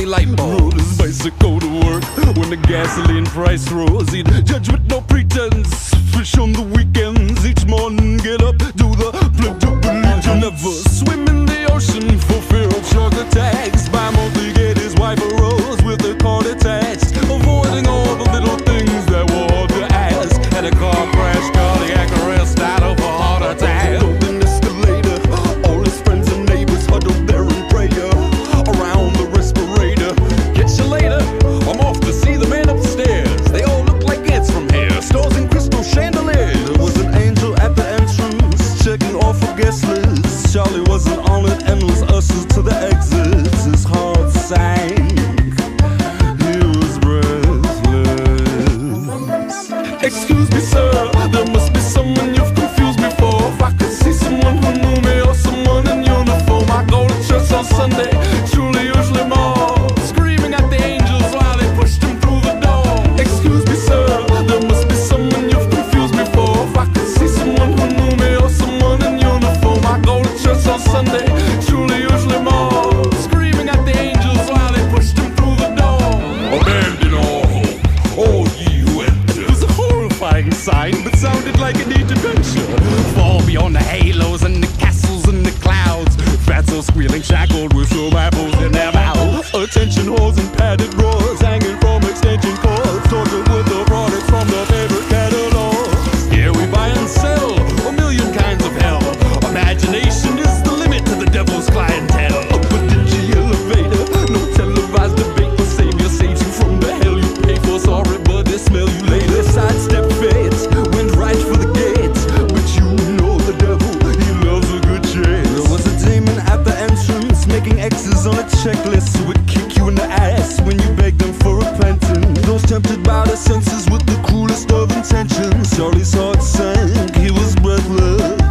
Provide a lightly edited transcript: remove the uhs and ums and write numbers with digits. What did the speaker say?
light bulb. Rode his bicycle to work when the gasoline price rose. He'd judge with no pretense, fish on the weekends. Each morning get up, do the Pledge of Allegiance. Never swim in the ocean for fear of shark attacks. Bi-monthly get his wife a rose with a card attached. Avoiding all the little things that were hard to ask. Had a car crash, cardiac arrest out of a heart attack. Open escalator, all his friends and neighbors huddled there in prayer around the respirator. Catch you later, I'm off to see the man upstairs. They all look like ants from here, stores and crystal chandeliers. There was an angel at the entrance, checking off a guest list. Charlie wasn't on it and was ushered to the exits. His heart sank, he was breathless. Excuse me sir, there must be someone you've confused me for. If I could see someone who knew me or someone in uniform. I go to church on Sunday, truly usually more, screaming at the angels while they pushed him through the door. Excuse me sir, there must be someone you've confused me for. If I could see someone who knew me or someone in uniform. I go to church on Sunday, truly usually more, screaming at the angels while they pushed him through the door. Abandon all ye who enter. It was a horrifying sight, but sounded like an adventure. Fall beyond the halos and the castles and the clouds. Fatso squealing, shackled with some apples in their mouth. Attention whores and padded drawers hanging from extension cords. Tortured with the products from the favorite catalog. Here we buy and sell a million kinds of hell. Imagination is the limit to the devil's clientele. Up a dingy elevator, no televised debate. The savior saves you from the hell you pay for. Sorry, but they smell you later. Sidestep fates, went right for the gates. But you know the devil, he loves a good chase. There was a demon at the entrance, making X's on a checklist. Who would kick you in the ass when you begged them for repentance. Those tempted by the senses with the cruelest of intentions. Charlie's heart sank, he was breathless.